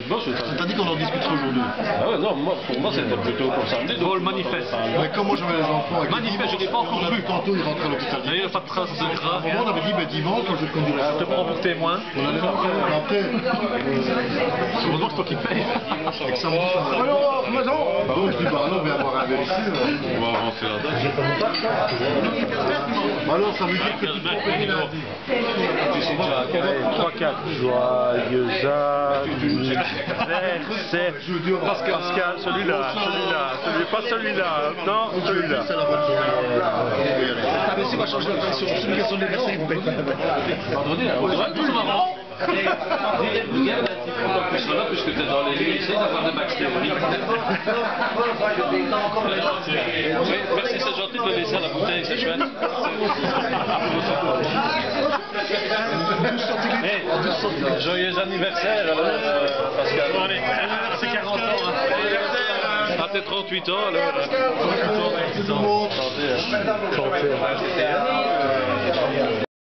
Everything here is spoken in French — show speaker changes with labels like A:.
A: Bon, c'est
B: T'as dit qu'on en discuterait aujourd'hui.
A: Ah ouais, non, pour moi c'était plutôt pour samedi.
C: Bon, le manifeste.
B: Mais comme moi j'avais les enfants avec
C: Manifeste, je l'ai pas encore vu.
B: Tantôt ils rentrent à l'hôpital.
C: D'ailleurs, il n'y a pas de traces de gras.
B: À un moment on avait dit dimanche quand je conduirais ça.
C: Je te prends pour témoin.
B: On allait après.
C: Heureusement que c'est toi qui paye.
B: Avec samedi ça va. Alors, maison. Bah ouais, je dis bah non, on va avoir un vérifié.
A: On va avancer la date.
B: Alors ça veut dire que tu te trompes lundi.
D: 3-4. Joyeux anniversaire. Pascal, celui-là, pas celui-là, non, celui-là.
B: C'est la bonne journée.
E: Ah mais c'est pas changer l'attention, c'est une question d'anniversaire, ils vont payer pas.
A: Vendredi, on dirait plus marrant. Regarde, autant que tu seras là, puisque tu es dans les lignes, essaye d'avoir des max théorie. Merci, c'est gentil de me laisser à la bouteille, c'est chouette. Joyeux anniversaire, Pascal.
C: C'est 40 ans.
A: Ah, t'es 38 ans, alors.
B: Tout le monde.
A: Santé.